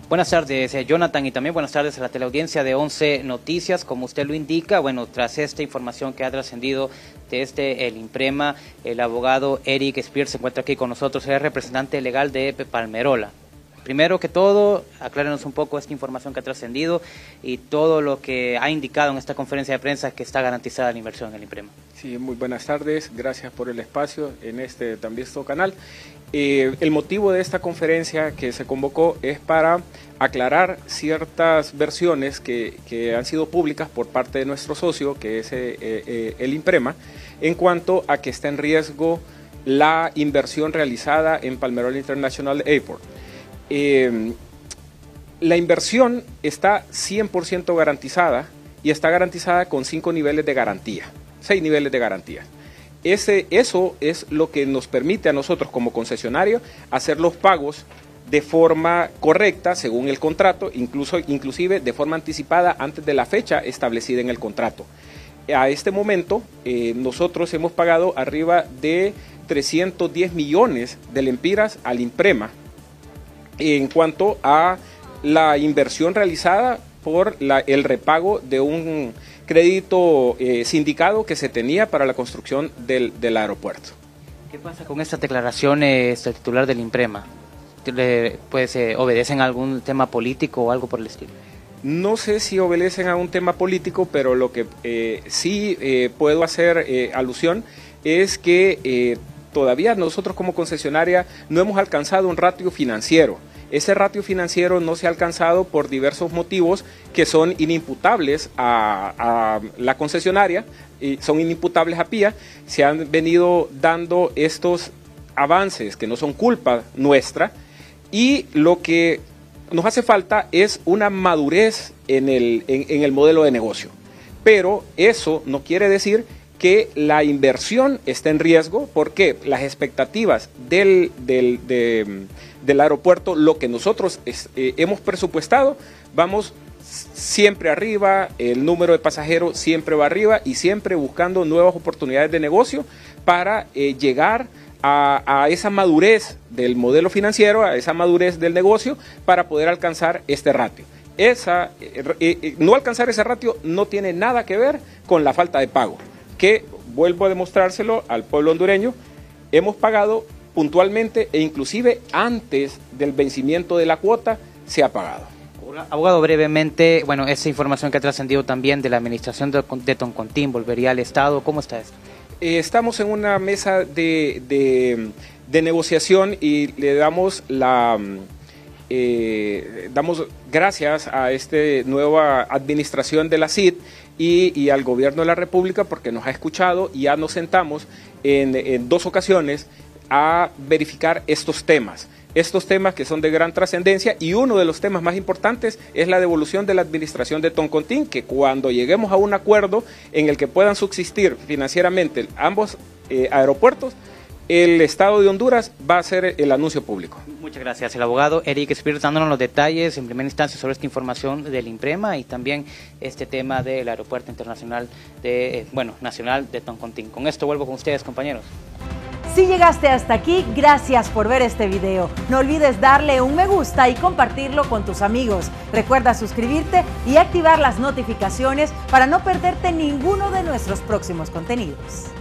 Buenas tardes, Jonathan, y también buenas tardes a la teleaudiencia de 11 Noticias. Como usted lo indica, bueno, tras esta información que ha trascendido desde el INPREMA, el abogado Eric Spears se encuentra aquí con nosotros, es representante legal de Palmerola. Primero que todo, aclárenos un poco esta información que ha trascendido y todo lo que ha indicado en esta conferencia de prensa que está garantizada la inversión en el INPREMA. Sí, muy buenas tardes, gracias por el espacio en este también canal. El motivo de esta conferencia que se convocó es para aclarar ciertas versiones que han sido públicas por parte de nuestro socio, que es el INPREMA, en cuanto a que está en riesgo la inversión realizada en Palmerola International Airport. La inversión está 100% garantizada y está garantizada con 5 niveles de garantía, 6 niveles de garantía. Eso es lo que nos permite a nosotros como concesionario hacer los pagos de forma correcta según el contrato, inclusive de forma anticipada antes de la fecha establecida en el contrato. A este momento nosotros hemos pagado arriba de 310 millones de lempiras al INPREMA en cuanto a la inversión realizada por el repago de un crédito sindicado que se tenía para la construcción del aeropuerto. ¿Qué pasa con estas declaraciones del titular del INPREMA? Pues, ¿obedecen a algún tema político o algo por el estilo? No sé si obedecen a un tema político, pero lo que sí puedo hacer alusión es que todavía nosotros como concesionaria no hemos alcanzado un ratio financiero. Ese ratio financiero no se ha alcanzado por diversos motivos que son inimputables a la concesionaria, y son inimputables a PIA. Se han venido dando estos avances que no son culpa nuestra, y lo que nos hace falta es una madurez en el modelo de negocio. Pero eso no quiere decir que la inversión está en riesgo, porque las expectativas del aeropuerto, lo que nosotros hemos presupuestado, vamos siempre arriba, el número de pasajeros siempre va arriba y siempre buscando nuevas oportunidades de negocio para llegar a esa madurez del modelo financiero, a esa madurez del negocio para poder alcanzar este ratio. No alcanzar ese ratio no tiene nada que ver con la falta de pago, que vuelvo a demostrárselo al pueblo hondureño, hemos pagado puntualmente e inclusive antes del vencimiento de la cuota se ha pagado. Abogado, brevemente, bueno, esa información que ha trascendido también de la administración de Toncontín volvería al Estado, ¿cómo está esto? Estamos en una mesa de negociación y le damos damos gracias a esta nueva administración de la CID y al gobierno de la República porque nos ha escuchado y ya nos sentamos en 2 ocasiones a verificar estos temas que son de gran trascendencia, y uno de los temas más importantes es la devolución de la administración de Toncontín, que cuando lleguemos a un acuerdo en el que puedan subsistir financieramente ambos aeropuertos, el Estado de Honduras va a hacer el anuncio público. Muchas gracias. El abogado Eric Spears dándonos los detalles en primera instancia sobre esta información del INPREMA y también este tema del aeropuerto internacional nacional de Toncontín. Con esto vuelvo con ustedes, compañeros. Si llegaste hasta aquí, gracias por ver este video. No olvides darle un me gusta y compartirlo con tus amigos. Recuerda suscribirte y activar las notificaciones para no perderte ninguno de nuestros próximos contenidos.